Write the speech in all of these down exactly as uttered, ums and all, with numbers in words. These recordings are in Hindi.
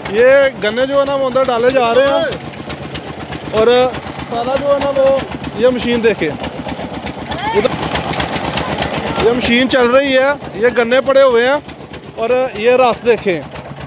ये गन्ने जो है ना वो अंदर डाले जा रहे हैं और सारा जो है ना वो ये मशीन देखें, ये मशीन चल रही है, ये गन्ने पड़े हुए हैं और ये रस देखें,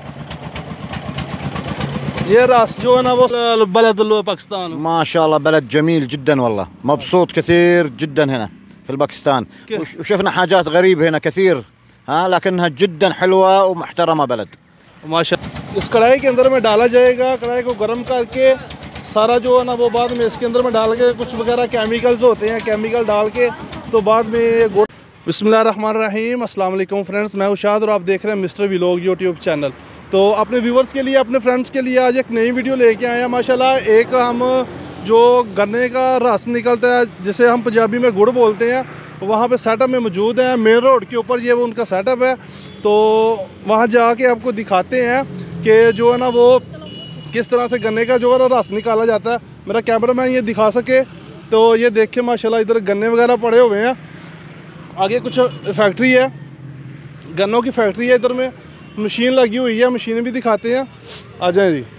ये रस जो है ना वो बलद पाकिस्तान माशाल्लाह बलد جميل جدا والله مبسوط كثير جدا هنا في الباكستان وشفنا حاجات غريبة هنا كثير ها لكنها جدا حلوة ومحترمة بلد माशाल्लाह। इस कढ़ाई के अंदर में डाला जाएगा, कढ़ाई को गर्म करके सारा जो है ना वो बाद में इसके अंदर में डाल के कुछ वगैरह केमिकल्स होते हैं, केमिकल डाल के तो बाद में ये गुड़। बिस्मिल्लाहिर्रहमानिर्रहीम, अस्सलाम वालेकुम फ्रेंड्स, मैं उशाद और आप देख रहे हैं मिस्टर व्लॉग यूट्यूब चैनल। तो अपने व्यूवर्स के लिए, अपने फ्रेंड्स के लिए आज एक नई वीडियो लेके आए हैं माशाल्लाह। एक हम जो गन्ने का रस निकलता है जिसे हम पंजाबी में गुड़ बोलते हैं, वहाँ पे सेटअप में मौजूद हैं, मेन रोड के ऊपर ये वो उनका सेटअप है। तो वहाँ जाके आपको दिखाते हैं कि जो है ना वो किस तरह से गन्ने का जो है ना रस निकाला जाता है। मेरा कैमरामैन ये दिखा सके तो ये देखे माशाल्लाह इधर गन्ने वगैरह पड़े हुए हैं। आगे कुछ फैक्ट्री है, गन्नों की फैक्ट्री है, इधर में मशीन लगी हुई है, मशीनें भी दिखाते हैं। आ जाए जी,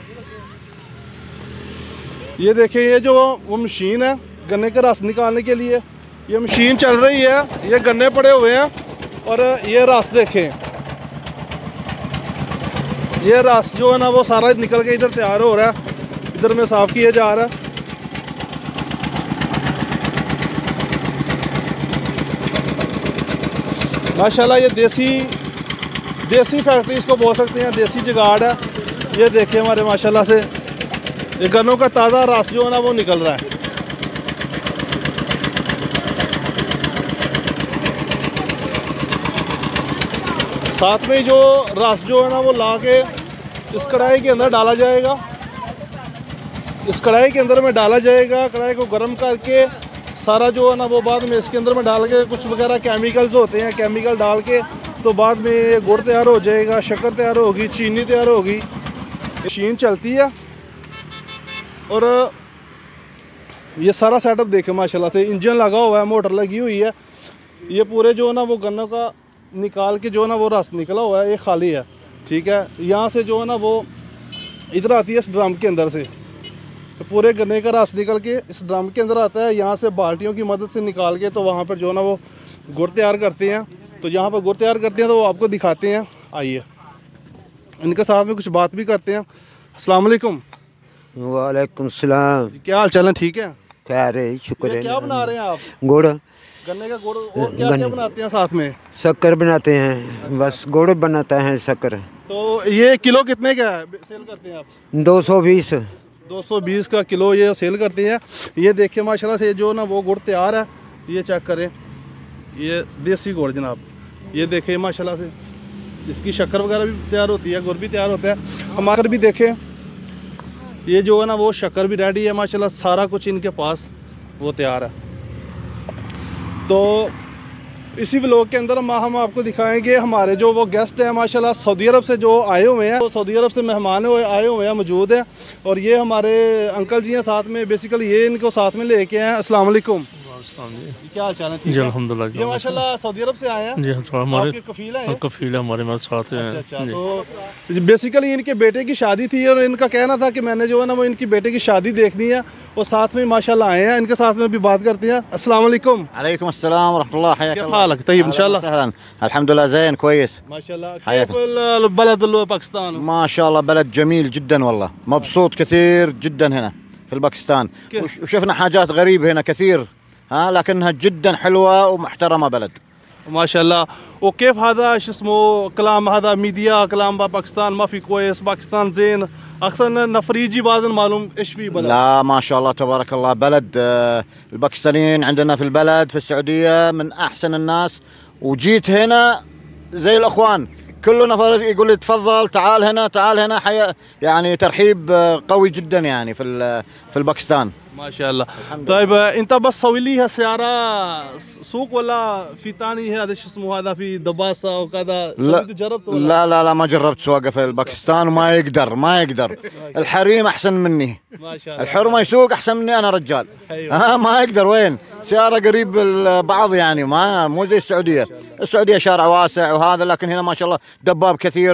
ये देखिए ये जो वो मशीन है गन्ने का रस निकालने के लिए, ये मशीन चल रही है, ये गन्ने पड़े हुए हैं और ये रस देखें, ये रस जो है ना वो सारा निकल के इधर तैयार हो रहा है, इधर में साफ़ किया जा रहा है। माशाल्लाह ये देसी देसी फैक्ट्री इसको बोल सकते हैं, देसी जुगाड़ है। ये देखिए हमारे माशाल्लाह से ये गन्नों का ताज़ा रस जो है ना वो निकल रहा है। साथ में जो रस जो है ना वो ला के इस कढ़ाई के अंदर डाला जाएगा, इस कढ़ाई के अंदर में डाला जाएगा। कढ़ाई को गर्म करके सारा जो है ना वो बाद में इसके अंदर में डाल के कुछ वगैरह केमिकल्स होते हैं, केमिकल डाल के तो बाद में ये गुड़ तैयार हो जाएगा, शक्कर तैयार होगी, चीनी तैयार होगी। मशीन चलती है और ये सारा सेटअप देखे माशाल्लाह से, इंजन लगा हुआ है, मोटर लगी हुई है। ये पूरे जो है ना वो गन्नों का निकाल के जो है ना वो रस निकला हुआ है, ये खाली है, ठीक है। यहाँ से जो है ना वो इधर आती है इस ड्रम के अंदर से, तो पूरे गन्ने का रस निकल के इस ड्रम के अंदर आता है। यहाँ से बाल्टियों की मदद से निकाल के तो वहाँ पर जो है ना वो गुड़ तैयार करते हैं। तो यहाँ पर गुड़ तैयार करते हैं तो वो आपको दिखाते हैं, आइए इनके साथ में कुछ बात भी करते हैं। अस्सलाम वालेकुम। वालेकुम सलाम। क्या हाल चाल है? ठीक है, खैर है, शुक्र है। क्या बना रहे हैं आप? गुड़, गन्ने का गुड़। और क्या क्या बनाते हैं साथ में? शक्कर बनाते हैं, बस गुड़ बनाता है शक्कर। तो ये किलो कितने का है सेल करते हैं आप? दो सौ बीस दो सौ बीस का किलो ये सेल करते हैं। ये देखिए माशाल्लाह से जो ना वो गुड़ तैयार है, ये चेक करें, ये देसी गुड़ जनाब। ये देखिए माशाल्लाह से इसकी शक्कर वगैरह भी तैयार होती है, गुड़ भी तैयार होता है। हमारे भी देखें, ये जो है ना वो शक्कर भी रेडी है माशाल्लाह, सारा कुछ इनके पास वो तैयार है। तो इसी व्लॉग के अंदर हम आपको दिखाएंगे हमारे जो वो गेस्ट हैं माशाल्लाह सऊदी अरब से जो आए हुए हैं, तो सऊदी अरब से मेहमान हुए आए हुए हैं, मौजूद हैं। और ये हमारे अंकल जी हैं साथ में, बेसिकली ये इनको साथ में लेके आए हैं। अस्सलाम वालेकुम। क्या हाल चाल है? ठीक है अल्हम्दुलिल्लाह। ये माशाल्लाह सऊदी अरब से आए हैं। जी हाँ, हमारे कफील है, कफील हमारे मेरे साथ हैं। अच्छा अच्छा। तो बेसिकली इनके बेटे की शादी थी और इनका कहना था कि मैंने जो है ना वो इनकी बेटे की शादी देखनी है और साथ में माशाल्लाह आए हैं। इनके साथ में भी बात करते हैं। अस्सलाम वालेकुम। अलैकुम अस्सलाम रहमतुल्लाह। हयाक क्या हाल है? तैयब इंशाल्लाह। अहलन अल्हम्दुलिल्लाह ज़ैन कोयस माशाल्लाह। كيف البلد باكستان؟ ما شاء الله بلد جميل جدا والله مبسوط كثير جدا هنا في الباكستان وشفنا حاجات غريبة هنا كثير ها لكنها جدا حلوة ومحترمة بلد माशाल्लाह। وكيف هذا شو اسمه كلام هذا ميديا كلام باكستان ما في كويس، باكستان زين احسن نفر يجي بعد معلوم ايش في بلد؟ لا ما شاء الله تبارك الله بلد الباكستانيين عندنا في البلد في السعودية من احسن الناس، وجيت هنا زي الاخوان، كل نفر يقول لي تفضل تعال هنا تعال هنا، حياة يعني ترحيب قوي جدا يعني في في الباكستان ما شاء الله. طيب انت بس سوي لي سيارة سوق ولا في ثاني هذا شو اسمه هذا في دباسة وكذا؟ لا جربت ولا؟ لا لا لا ما جربت سواقة في الباكستان وما يقدر ما يقدر الحريم احسن مني ما شاء الله. الحر ما يسوق احسن مني انا رجال. أيوة. ها ما يقدر، وين سيارة قريب البعض يعني، ما مو زي السعودية. السعودية شارع واسع وهذا، لكن هنا ما شاء الله دباب كثير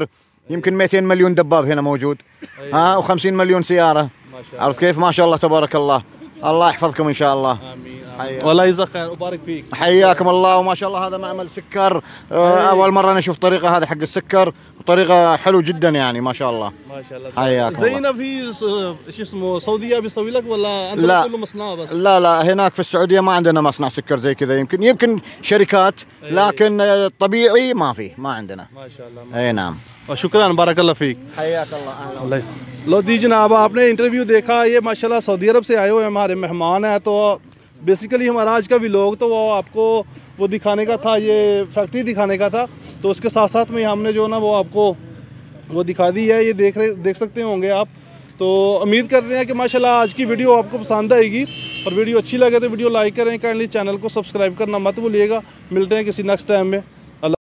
يمكن مئتين مليون دباب هنا موجود. ها و50 مليون سياره. عرفت كيف؟ ما شاء الله تبارك الله. الله يحفظكم ان شاء الله. امين. والله يجزاك خير وبارك فيك. حياكم الله. وما شاء الله هذا معمل سكر. اول مره نشوف طريقه هذا حق السكر وطريقه حلو جدا يعني ما شاء الله. ما شاء الله. حياكم الله. زينا في شو اسمه سعوديه بيسوي لك ولا انت لا. كله مصنع بس؟ لا لا هناك في السعوديه ما عندنا مصنع سكر زي كذا. يمكن يمكن شركات لكن طبيعي ما في ما عندنا. ما شاء الله. اي نعم. शुक्रान बारकल्ला फीक। हयाक अल्लाह। अल्लाह। लो दी जनाब आपने इंटरव्यू देखा, ये माशाल्लाह सऊदी अरब से आए हुए हमारे मेहमान हैं। तो बेसिकली हमारा आज का व्लॉग तो वो आपको वो दिखाने का था, ये फैक्ट्री दिखाने का था। तो उसके साथ साथ में हमने जो ना वो आपको वो दिखा दी है, ये देख रहे देख सकते होंगे आप। तो उम्मीद करते हैं कि माशाल्लाह आज की वीडियो आपको पसंद आएगी, और वीडियो अच्छी लगे तो वीडियो लाइक करें, काइंडली चैनल को सब्सक्राइब करना मत भूलिएगा। मिलते हैं किसी नेक्स्ट टाइम में।